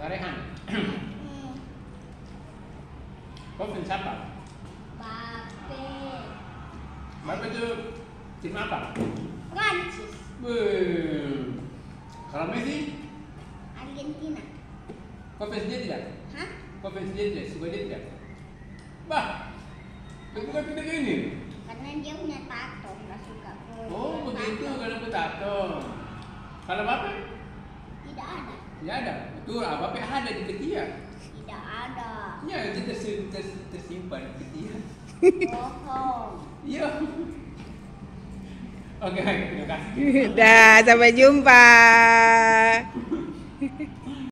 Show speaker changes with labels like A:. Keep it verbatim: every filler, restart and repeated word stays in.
A: Kak Rehan.
B: Hmm.
A: Kau fans siapa?
B: Mbappe.
A: Mbappe itu tim apa?
B: Prancis.
A: Wih. Kalau Messi,
B: Argentina.
A: kau fans dia tidak?
B: Hah?
A: Kau fans dia tidak? Suka dia tidak? Bah, bukan kita gini.
B: Karena dia punya tato, nggak suka.
A: Oh
B: punya
A: begitu,
B: tato.
A: karena bertato. Kalau Mbappe?
B: Tidak ada.
A: Tidak ada. Betul, Mbappe ada di ketia.
B: Tidak ada.
A: Ya, itu tersim- ters- tersimpan di ketia.
B: Bohong.
A: Iya. Oke, terima kasih.
C: Dah, sampai jumpa.